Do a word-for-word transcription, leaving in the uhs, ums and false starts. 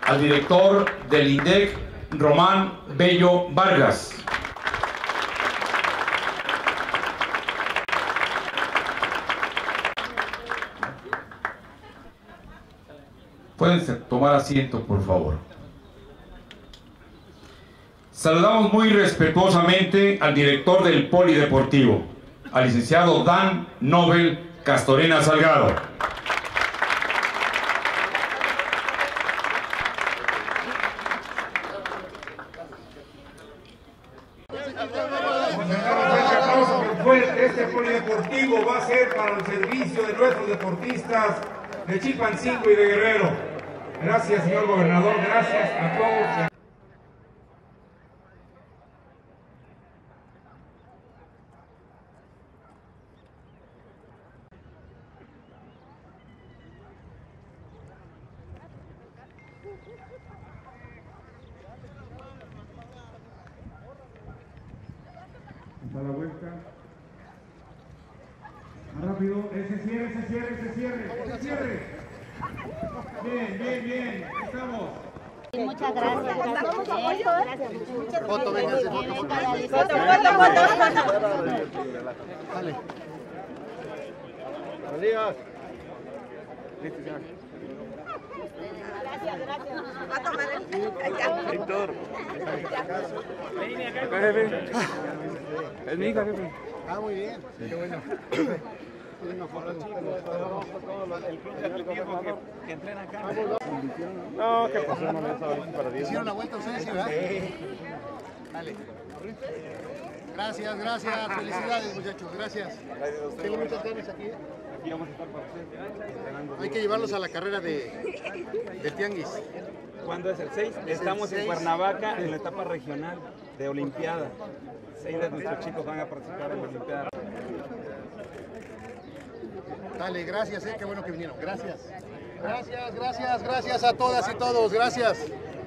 al director del INDEC, Román Bello Vargas. Pueden tomar asiento, por favor. Saludamos muy respetuosamente al director del Polideportivo, al licenciado Dan Nobel Castorena Salgado. Este polideportivo va a ser para el servicio de nuestros deportistas de Chilpancingo y de Guerrero. Gracias, señor gobernador, gracias a todos. A la vuelta. Rápido, ese cierre, ese cierre, ese cierre, ese cierre. Bien, bien, bien, estamos. Muchas gracias. Gracias. Gracias. Foto, venga, foto, foto. Foto, foto, foto. Dale. Buenos días. Listo, señor. Gracias, gracias. Va a tomar el Víctor. Ven acá, jefe. Es mi hija, jefe. Ah, muy bien. Qué bueno. Una foto, chicos, el club de atletismo que, que entrena acá. No, ¿qué pasó? No me estaba para diez. ¿Hicieron la vuelta ustedes, sí, verdad? Sí. Dale. Gracias, gracias. Felicidades, muchachos. Gracias. Tengo muchas ganas aquí. Aquí vamos a estar para ustedes. Hay que llevarlos a la carrera de, de Tianguis. ¿Cuándo es el seis? Estamos en Cuernavaca en la etapa regional de Olimpiada. Seis de nuestros chicos van a participar en la Olimpiada. Dale, gracias, eh, qué bueno que vinieron. Gracias. Gracias, gracias, gracias a todas y todos. Gracias.